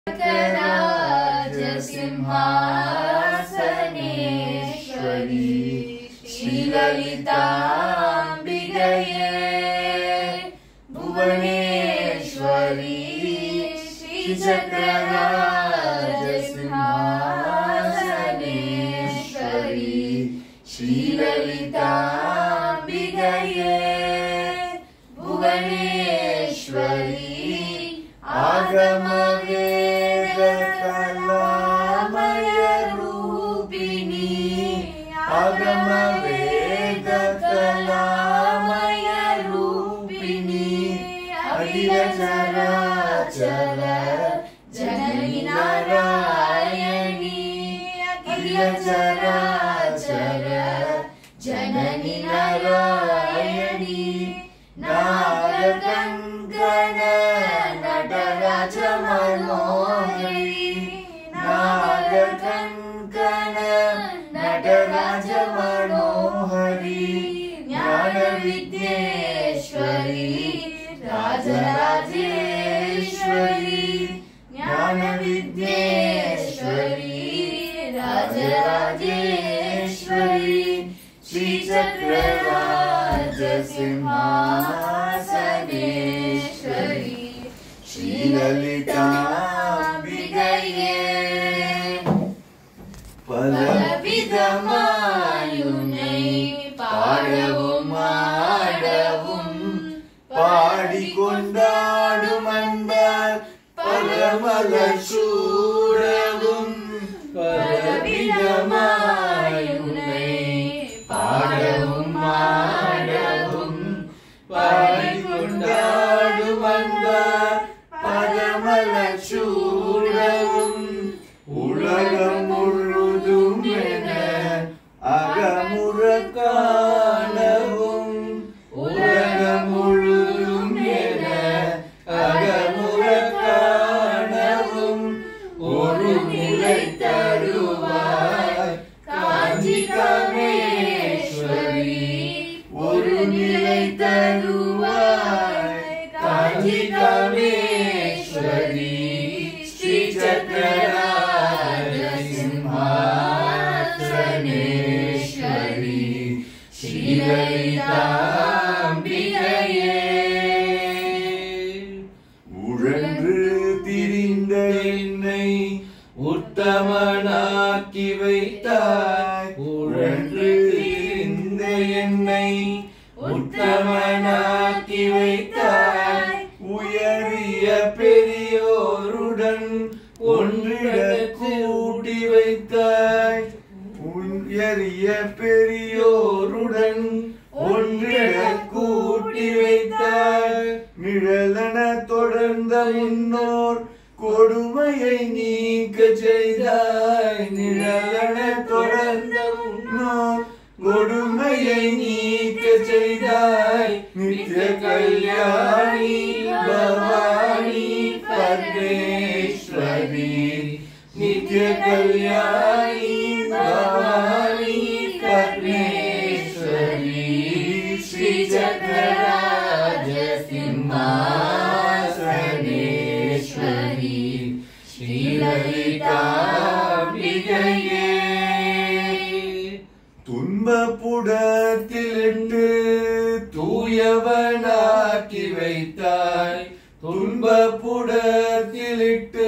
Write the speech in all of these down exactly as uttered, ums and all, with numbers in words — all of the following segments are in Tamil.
Radhasimhasaneshwari Shrilalitambigaye Bhuvaneshwari Radhasimhasaneshwari Shrilalitambigaye Bhuvaneshwari Agama Veda Kalamaya Rupini Agama Veda Kalamaya Rupini Akhila Chara Chara Janani Narayani Akhila Chara Chara Janani Narayani Nagakankana Nataraja Manohari Nagakankana Nataraja Manohari Jnana Vidyeshwari Rajarajeshwari Jnana Vidyeshwari Rajarajeshwari Shri Chakra Radhasimhasaneshwari Shrilalitambigaye பலவிதமாயுனை பாடவும் ஆடவும் பாடிக்கொண்டாடும் அந்த பரமலர் சூடவும் பலவிதமாயுனை பாடவும் ஆடவும் பாடிக்கொண்டாடும் அந்த பரமலர் சூடவும் உலகம் முழுதும் என அகமுற காணவும் உலகம் முழுதும் என அகமுற காணவும் ஒரு நிலை தருவாய் காஞ்சி காமேஸ்வரி ஒரு நிலை தருவாய் காஞ்சி காமேஸ்வரி ஸ்ரீ சக்கரா Radhasimhasaneshwari Shrilalitambigaye உழன்று திரிந்த என்னை உத்தமனாக்கி வைத்தாய் உழன்று திரிந்த என்னை உத்தமனாக்கி வைத்தாய் உயரிய பெரியோருடன் ஒன்றிட கூட்டி வைத்தாய் உயரிய பெரியோருடன் ஒன்றிட கூட்டி வைத்தாய் நிழலன தொடர்ந்த முன்னோர் கொடுமையை நீக்க செய்தாய் நிழலன தொடர்ந்த முன்னோர் கொடுமையை நீக்க செய்தாய் நித்ய கல்யாணி பவானி பரமேஸ்வரி நித்ய கல்யாணி பவானி பரமேஸ்வரி ஸ்ரீ சக்கர ராஜசிம்மாசனேஸ்வரி ஸ்ரீலலிதாம்பிகையே துன்பப்புடத்திலிட்டு தூயவனாக்கி வைத்தாய் துன்பப்புடத்திலிட்டு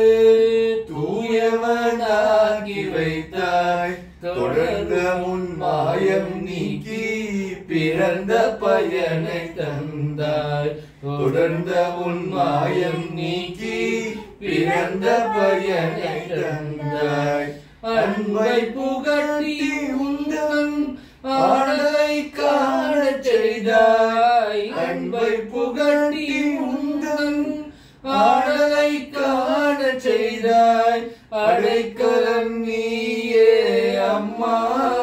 தூயவனாகி வைத்தாய் தொடர்ந்த முன் மாயம் நீக்கி பிறந்த பயனை தந்தாய் தொடர்ந்த உன் மாயம் நீக்கி பிறந்த பயனை தந்தாய் அன்பை புகட்டி உந்தன் ஆடலை காணச் செய்தாய் அன்பை புகட்டி உந்தன் ஆடலை காணச் செய்தாய் அடைக்கலம் நீயே அம்மா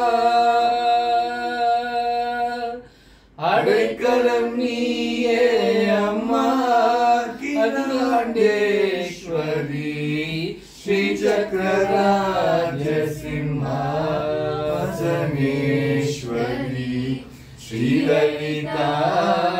அடைக்கலம் நீயே அம்மா அகிலாண்டேஸ்வரி ஸ்ரீ சக்கர ராஜசிம்மாசனேஸ்வரி ஸ்ரீலலிதா